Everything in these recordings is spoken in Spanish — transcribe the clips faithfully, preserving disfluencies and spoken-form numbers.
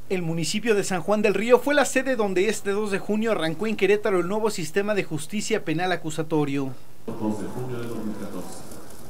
El municipio de San Juan del Río fue la sede donde este dos de junio arrancó en Querétaro el nuevo sistema de justicia penal acusatorio. dos de junio de dos mil catorce.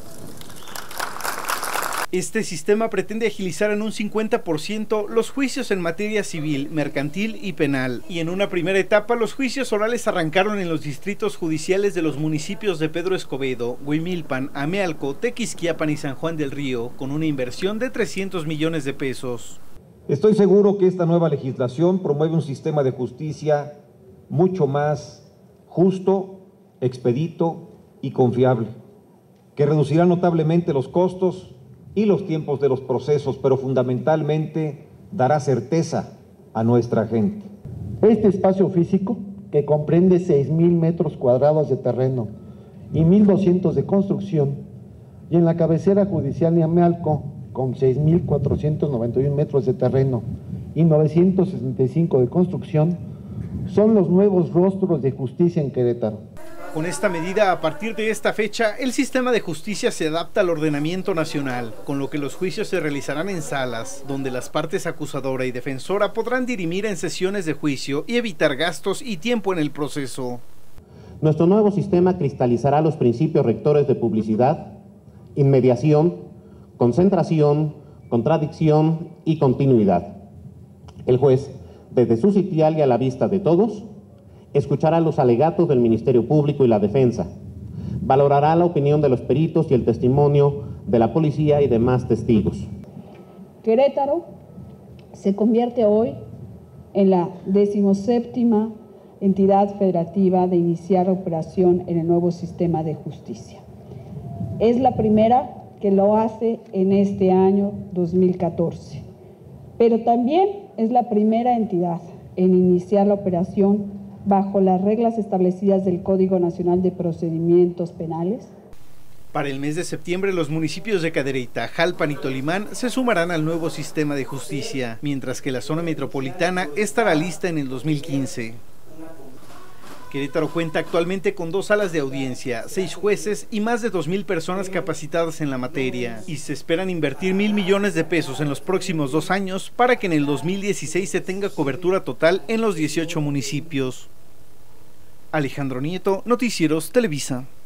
Este sistema pretende agilizar en un cincuenta por ciento los juicios en materia civil, mercantil y penal. Y en una primera etapa, los juicios orales arrancaron en los distritos judiciales de los municipios de Pedro Escobedo, Huimilpan, Amealco, Tequisquiapan y San Juan del Río, con una inversión de trescientos millones de pesos. Estoy seguro que esta nueva legislación promueve un sistema de justicia mucho más justo, expedito y confiable, que reducirá notablemente los costos y los tiempos de los procesos, pero fundamentalmente dará certeza a nuestra gente. Este espacio físico, que comprende seis mil metros cuadrados de terreno y mil doscientos de construcción, y en la cabecera judicial de Amealco, con seis mil cuatrocientos noventa y uno metros de terreno y novecientos sesenta y cinco de construcción, son los nuevos rostros de justicia en Querétaro. Con esta medida, a partir de esta fecha, el sistema de justicia se adapta al ordenamiento nacional, con lo que los juicios se realizarán en salas, donde las partes acusadora y defensora podrán dirimir en sesiones de juicio y evitar gastos y tiempo en el proceso. Nuestro nuevo sistema cristalizará los principios rectores de publicidad, inmediación, concentración, contradicción y continuidad. El juez, desde su sitial y a la vista de todos, escuchará los alegatos del Ministerio Público y la Defensa, valorará la opinión de los peritos y el testimonio de la policía y demás testigos. Querétaro se convierte hoy en la decimoséptima entidad federativa de iniciar operación en el nuevo sistema de justicia. Es la primera que lo hace en este año dos mil catorce, pero también es la primera entidad en iniciar la operación bajo las reglas establecidas del Código Nacional de Procedimientos Penales. Para el mes de septiembre, los municipios de Cadereyta, Jalpan y Tolimán se sumarán al nuevo sistema de justicia, mientras que la zona metropolitana estará lista en el dos mil quince. Querétaro cuenta actualmente con dos salas de audiencia, seis jueces y más de dos mil personas capacitadas en la materia. Y se esperan invertir mil millones de pesos en los próximos dos años para que en el dos mil dieciséis se tenga cobertura total en los dieciocho municipios. Alejandro Nieto, Noticieros Televisa.